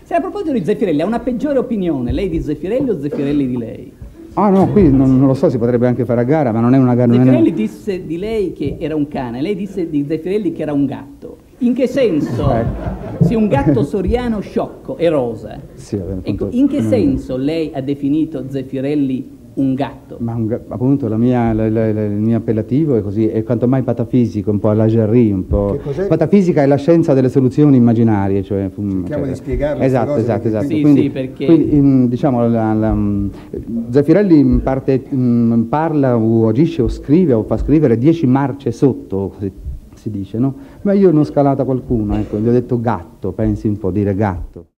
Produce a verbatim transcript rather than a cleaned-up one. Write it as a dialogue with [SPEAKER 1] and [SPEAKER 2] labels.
[SPEAKER 1] Se a proposito di Zeffirelli, ha una peggiore opinione, lei di Zeffirelli o Zeffirelli di lei?
[SPEAKER 2] Ah no, qui non, non lo so, si potrebbe anche fare a gara, ma non è una gara.
[SPEAKER 1] Zeffirelli disse di lei che era un cane, lei disse di Zeffirelli che era un gatto. In che senso?
[SPEAKER 2] Eh.
[SPEAKER 1] Sì, un gatto soriano sciocco e rosa.
[SPEAKER 2] Sì, vabbè,
[SPEAKER 1] Ecco,
[SPEAKER 2] appunto,
[SPEAKER 1] in che
[SPEAKER 2] mm.
[SPEAKER 1] senso lei ha definito Zeffirelli un gatto?
[SPEAKER 2] Ma un, appunto la mia, la, la, la, il mio appellativo è così, è quanto mai patafisico, un po' alla Jarry, un po'. Patafisica è la scienza delle soluzioni immaginarie, cioè.
[SPEAKER 3] Cerchiamo di spiegarlo.
[SPEAKER 2] Esatto, esatto, esatto.
[SPEAKER 1] Sì,
[SPEAKER 2] quindi,
[SPEAKER 1] sì, perché...
[SPEAKER 2] quindi in, diciamo, la, la, Zeffirelli in parte mh, parla o agisce o scrive o fa scrivere dieci marce sotto, così si dice, no? Ma io ne ho scalata qualcuno, ecco, gli ho detto gatto, pensi un po', dire gatto.